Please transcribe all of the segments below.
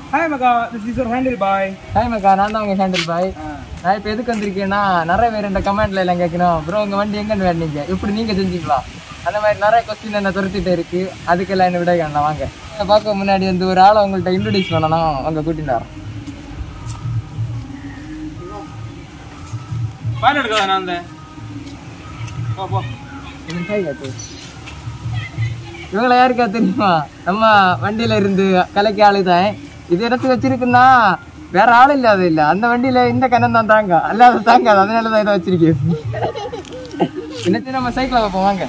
Hi Maka, this is your handle boy. Hi Maka, நான் தான் உங்க ஹேண்டில் பாய். நான் இப்போ எதுக்கு வந்திருக்கேன்னா நிறைய பேர் இந்த கமெண்ட்ல எல்லாம் கேட்கணும் ப்ரோ உங்க வண்டி எங்கன்னு வேணுங்க எப்படி நீங்க செஞ்சீங்களா அந்த மாதிரி நிறைய கொஸ்டின் என்ன துரத்திட்டே இருக்கு அதுக்கெல்லாம் என்ன விட வேண்டாம் வாங்க பார்க்க முன்னாடி வந்து ஒரு ஆளை உங்கள்கிட்ட இன்ட்ரோடியூஸ் பண்ணணும் அவங்க கூட்டிட்டு வரேன். பால் எடுக்காத நான் தான் போ இவங்களை யாருக்கா தெரியுமா நம்ம வண்டியில இருந்து கலைக்கு ஆளுதான் இது எடுத்து வச்சிருக்குன்னா வேற ஆள் இல்லாத இல்ல அந்த வண்டியில இந்த கண்ணன் தான் தாங்க அல்லாத தாங்காது அதனாலதான் இதை வச்சிருக்கேன். இன்னச்சு நம்ம சைக்கிள வைப்போம் வாங்க.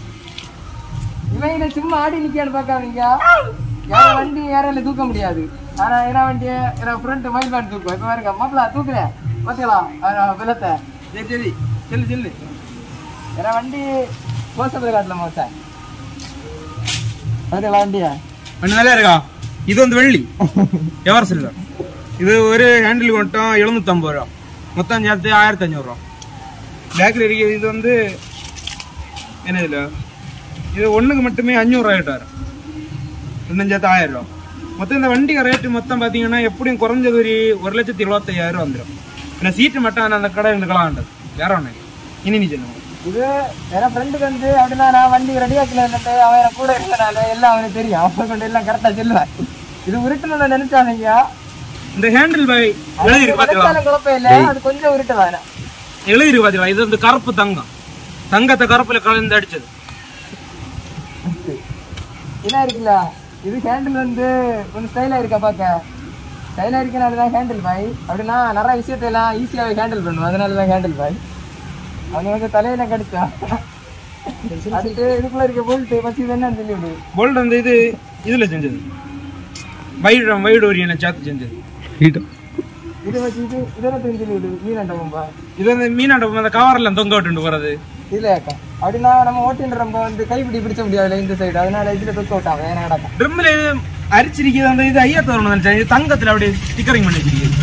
இவன் சும்மா ஆடி நிக்கான்னு பாக்காதீங்க யார வண்டி யாரால தூக்க முடியாது ஆனா என்ன வண்டிய ஃப்ரண்ட் மயில் பேண்ட் தூக்கும் இப்ப பாருங்க மாப்பிள தூக்குறேன் பாத்தீங்களா விலத்தை சரி சரி செல்லு செல்லு ஏன்னா வண்டி மோசப்பது காட்டுல மோசம் பாத்தீங்களா வண்டியா வண்டி நல்லா இருக்கா இது வந்து வெள்ளி எவர் சில்வர் இது ஒரு ஹேண்டில் மட்டும் 750 ரூபா மொத்தம் சேர்த்து 1500 ரூபா பேக்கில் இருக்கிறது இது வந்து என்ன இதில் இது ஒன்றுக்கு மட்டுமே 500 ரூபா கிட்ட வரும் இன்னும் சேர்த்து 1000 ரூபா மொத்தம் இந்த வண்டிக்கு ரேட்டு மொத்தம் பார்த்தீங்கன்னா எப்படியும் குறைஞ்சது ஒரு 1,75,000 ரூபா வந்துடும் ஏன்னா சீட்டு மட்டும் அந்த கடை இருந்துக்கலாம்ன்றது வேற ஒன்று இனி நீ சொல்லுங்க இது என் ஃப்ரெண்டுக்கு வந்து அப்படின்னா நான் வண்டி ரெடியாக்கல இருந்துட்டு அவன் கூட இருந்தனால எல்லாம் அவனுக்கு தெரியும் அவன் கொண்டு எல்லாம் கரெக்டா சொல்லுவேன். இது உருட்டுன்னு நினைச்சானீங்க இந்த ஹேண்டில் பை குழப்பம் இல்லை அது கொஞ்சம் உருட்டுதானே எழுதிருக்கு பாத்தீங்களா இது வந்து கருப்பு தங்கம் தங்கத்தை கருப்புல கலந்து அடிச்சது என்ன இருக்குல்ல இது ஹேண்டில் வந்து கொஞ்சம் ஸ்டைலா இருக்கா பாக்க ஸ்டைலா இருக்கனாலதான் ஹேண்டில் பாய் அப்படின்னா நிறைய விஷயத்தையெல்லாம் ஈஸியாவே ஹேண்டில் பண்ணுவோம் அதனாலதான் ஹேண்டில் பாய் அவங்க வந்து தலையில கடிச்சா அதுக்கு இதுக்குள்ள இருக்க போல்ட் பத்தி என்னன்னு சொல்லி விடு போல்ட் வந்து இது இதுல செஞ்சது வைடு ஓரியனை சேர்த்து செஞ்சது இது வச்சு இது இதெல்லாம் சொல்லி விடு மீனாண்டம்பா இது வந்து மீனாண்டம் அந்த கவர்ல தொங்க விட்டு போறது இல்லக்கா அப்படின்னா நம்ம ஓட்டின்ற நம்ம வந்து கைப்பிடி பிடிச்ச முடியாது இந்த சைடு அதனால இதுல தொக்க விட்டாங்க ஏன்னா நடக்கும் ட்ரிம்ல அரிச்சிருக்கிறது அந்த இது ஐயா தரணும் இது தங்கத்துல அப்படியே ஸ்டிக்கரிங் பண்ணி வச்சிருக்கீங்க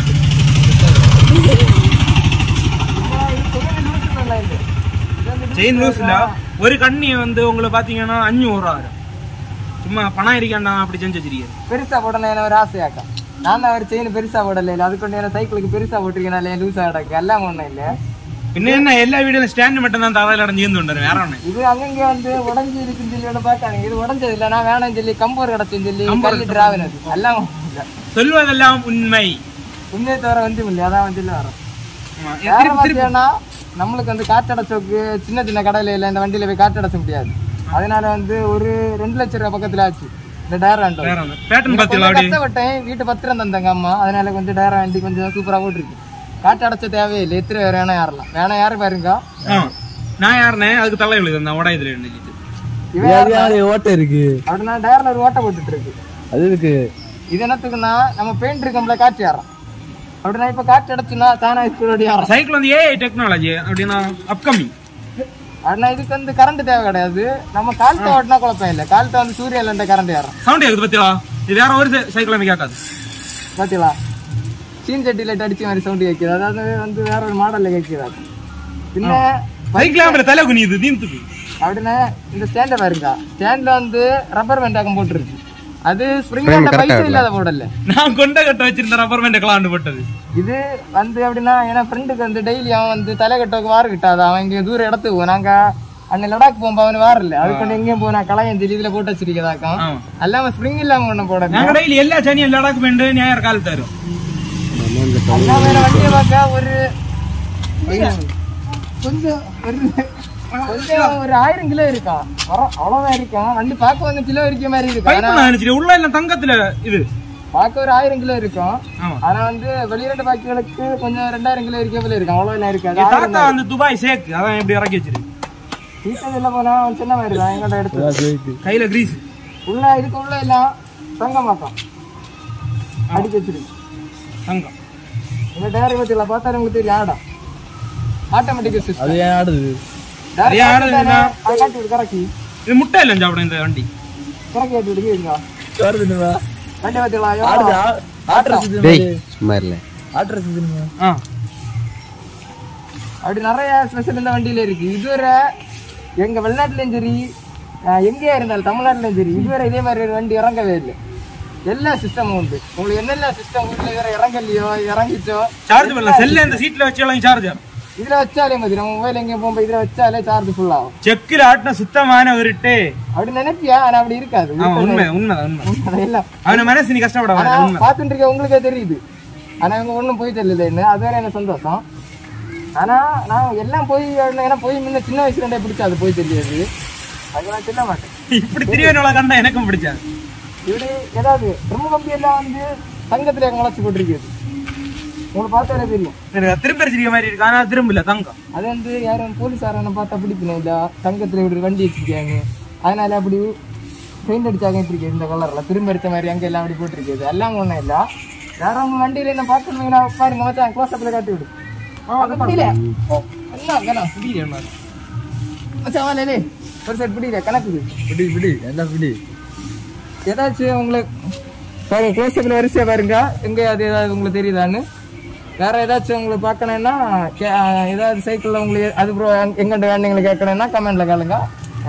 செயின் லூஸ்ல ஒரு கண்ணி வந்து உங்களை பாத்தீங்கன்னா 500 ரூபா வரும் சும்மா பணம் இருக்காண்டா அப்படி செஞ்சு வச்சிருக்கீங்க பெருசா போடல என்ன ஒரு ஆசையாக்கா நான் தான் ஒரு செயின் பெருசா போடல இல்ல அது கொண்டு சைக்கிளுக்கு பெருசா போட்டிருக்கேன் லூஸா கிடக்கு எல்லாம் ஒண்ணும் இல்ல பின்ன என்ன எல்லா வீடியோல ஸ்டாண்ட் மட்டும் தான் தவறையில அடைஞ்சு வந்துடுறேன் வேற ஒண்ணு இது அங்கங்க வந்து உடஞ்சி இருக்குன்னு சொல்லி பாக்காங்க இது உடஞ்சது இல்ல நான் வேணாம் சொல்லி கம்பூர் கிடச்சுன்னு சொல்லி கல்லி டிராவல் எல்லாம் சொல்வதெல்லாம் உண்மை உண்மையை தவிர வந்து இல்லையா அதான் வந்து வரும் நம்மளுக்கு வந்து காற்றடைச்சோக்கு சின்ன சின்ன கடையில இல்ல இந்த வண்டியில போய் காற்றடைச்ச முடியாது அதனால வந்து ஒரு 2 லட்சம் ரூபாய் பக்கத்துல ஆச்சு இந்த டயர் கஷ்டப்பட்டேன் வீட்டு பத்திரம் தந்தாங்க அம்மா அதனால கொஞ்சம் டயர் வண்டி கொஞ்சம் சூப்பரா போட்டுருக்கு காற்றடைச்ச தேவையில்லை எத்தனை பேர் வேணா யாரலாம் வேணா யாரு பாருங்க நான் யாருனே அதுக்கு தலை எழுது உடையதுல ஓட்டை இருக்கு அப்படின்னா டயர்ல ஒரு ஓட்டை போட்டுட்டு இருக்கு அது இருக்கு இது என்னத்துக்குன்னா நம்ம பெயிண்ட் இருக்கோம்ல காற்று ஏறோம் அப்படின்னா இப்ப காற்று அடைச்சுன்னா தானா சைக்கிள் வந்து ஏஐ டெக்னாலஜி அப்படின்னா அப்கமிங் ஆனா இதுக்கு வந்து கரண்ட் தேவை கிடையாது நம்ம கால்ட்ட ஓட்டினா குழப்பம் இல்லை கால்ட்ட வந்து சூரியன்ல இருந்து கரண்ட் ஏறும் சவுண்ட் கேக்குது பத்தியா இது வேற ஒரு சைக்கிள் கேட்காது பாத்தீங்களா சீன் சட்டி லைட் அடிச்ச மாதிரி சவுண்ட் கேட்குது அதாவது வந்து வேற ஒரு மாடல்ல கேட்குது பின்ன சைக்கிள் தலை குனியுது தீந்துக்கு அப்படின்னா இந்த ஸ்டாண்ட பாருங்க ஸ்டாண்ட்ல வந்து ரப்பர் பேண்டாக்கம் போட்டுருக்கு அது ஸ்ப்ரிங் பைசா இல்லாத போடல நான் கொண்ட கட்ட வச்சிருந்த ரப்பர் பேண்ட் கலாண்டு போட்டது இது வந்து அப்படின்னா ஏன்னா ஃப்ரெண்டுக்கு வந்து டெய்லி அவன் வந்து தலைக்கட்டோக்கு வார கிட்டாது அவன் இங்க தூரம் இடத்துக்கு நாங்க அன்னை லடாக் போகும்போது அவனு வார இல்ல அது கொண்டு எங்கேயும் போனா கலாயம் சொல்லி இதுல போட்டு வச்சிருக்கதாக்கம் அல்லாம ஸ்ப்ரிங் இல்லாம ஒண்ணு போட டெய்லி எல்லா சனியும் லடாக் பேண்ட் ஞாயிறு கால் தரும் வண்டியை பார்க்க ஒரு கொஞ்சம் ஒரு 1000 கிலோ இருக்கா அவ்வளவுதான் இருக்கும் வண்டி பார்க்க வந்து கிலோ இருக்க மாதிரி இருக்கு உள்ள எல்லாம் தங்கத்துல இது பார்க்க ஒரு 1000 கிலோ இருக்கும் ஆனா வந்து வெளிநாட்டு பாக்கிகளுக்கு கொஞ்சம் 2000 கிலோ இருக்க போல இருக்கும் அவ்வளவு இருக்கு துபாய் சேக் அதான் எப்படி இறக்கி வச்சிருக்கு சீட்டா போனா சின்ன மாதிரி தான் எங்கள்ட்ட எடுத்து கையில கிரீஸ் உள்ள இதுக்கு உள்ள எல்லாம் தங்கமாக்கம் அடிக்க வச்சிருக்கு தங்கம் இந்த டயர் பத்தியில பார்த்தா உங்களுக்கு தெரியும் ஆடா ஆட்டோமேட்டிக் சிஸ்டம் அது ஏன் ஆடுது இது முட்டை இல்ல சாப்பிட இந்த வண்டி அப்படி நிறைய ஸ்பெஷல் இந்த வண்டியில இருக்கு இதுவரை எங்க வெளிநாட்டுலயும் சரி எங்கேயா இருந்தாலும் தமிழ்நாட்டுலயும் சரி இதுவரை இதே மாதிரி ஒரு வண்டி இறங்கவே இல்லை எல்லா சிஸ்டமும் உண்டு. உங்களுக்கு என்னென்ன சிஸ்டம் வீட்டுல வேற இறங்கலையோ இறங்கிச்சோ சார்ஜ் பண்ணலாம். செல்ல இந்த சீட்ல வச்சாலும் சார்ஜ் ஆகும். இதுல வச்சாலே மதி நம்ம மொபைல் எங்க போகும்போது இதுல வச்சாலே சார்ஜ் ஃபுல் ஆகும். செக்கில் ஆட்டின சுத்தமான உருட்டு அப்படி நினைப்பியா? ஆனா அப்படி இருக்காது. உண்மை உண்மை உண்மை. அவன மனசு நீ கஷ்டப்பட பாத்துட்டு இருக்க உங்களுக்கே தெரியுது. ஆனா இவங்க ஒண்ணும் போய் தெரியல. அது வேற என்ன சந்தோஷம். ஆனா நான் எல்லாம் போய் ஏன்னா போய் முன்ன சின்ன வயசுல இருந்தே பிடிச்சா அது போய் தெரியாது. அதெல்லாம் சொல்ல மாட்டேன். இப்படி திருவேணோட கண்டா எனக்கும் பிடிச்சாது. இப்படி ஏதாவது ரொம்ப கம்பி எல்லாம் வந்து தங்கத்துல முளைச்சு போட்டிருக்குது. உங்களுக்கு பார்த்தாலே தெரியும். திருப்பரிச்சிருக்க மாதிரி இருக்கு. ஆனா திரும்பல தங்கம். அது வந்து யாரும் போலீஸாரனை பார்த்தா பிடிக்கணும் இல்ல. தங்கத்துல இப்படி வண்டி வச்சிருக்காங்க. அதனால அப்படி பெயிண்ட் அடிச்சாங்க இருக்கு இந்த கலர்ல. திரும்ப அடிச்ச மாதிரி அங்க எல்லாம் அப்படி போட்டிருக்குது. எல்லாம் ஒண்ணும் இல்ல. யாரும் வண்டியில என்ன பாக்கணுங்கன்னா பாருங்க மச்சான் க்ளோஸ் அப்ல காட்டி விடு. ஒரு சைட் பிடிக்கல கணக்குது. பிடி என்ன பிடி ஏதாச்சும் உங்களுக்கு பாருங்க க்ளோஸ் அப்ல வரிசையா பாருங்க. எங்க அது ஏதாவது உங்களுக்கு தெரியுதான்னு. வேற ஏதாச்சும் உங்களுக்கு பார்க்கணும்னா ஏதாவது சைக்கிள்ல உங்களுக்கு அது ப்ரோ எங்கிட்ட வேணுங்களை கேட்கணும்னா கமெண்ட்ல கேளுங்க.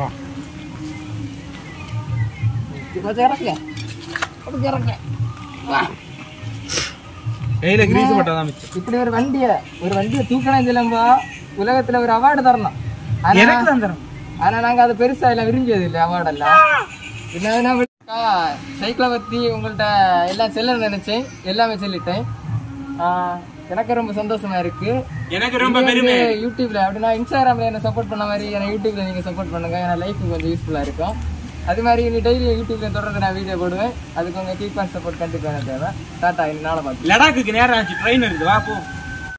இப்படி ஒரு வண்டியை தூக்கணும் இல்லம்பா. உலகத்துல ஒரு அவார்டு தரணும். ஆனா நாங்க அது பெருசா எல்லாம் விரும்பியது இல்லை அவார்டு எல்லாம். என்ன சைக்கிளை பத்தி உங்கள்ட்ட எல்லாம் செல்ல நினைச்சேன். எல்லாமே சொல்லிட்டேன். எனக்கு ரொம்ப சந்தோஷமா இருக்கு. எனக்கு ரொம்ப பெருமை. யூடியூப்ல அப்படின்னா இன்ஸ்டாகிராம்ல என்ன சப்போர்ட் பண்ண மாதிரி எனக்கு யூடியூப்ல நீங்க சப்போர்ட் பண்ணுங்க. ஏன்னா லைஃபுக்கு கொஞ்சம் யூஸ்ஃபுல்லா இருக்கும். அது மாதிரி நீ டெய்லி யூடியூப்ல தொடர்ந்து நான் வீடியோ போடுவேன். அதுக்கு உங்க கீப் அண்ட் சப்போர்ட் கண்டிப்பா தேவை. டாட்டா. நாளை பார்த்து லடாக்கு நேரம் ஆச்சு. ட்ரெயின் இருக்குது. வா போ.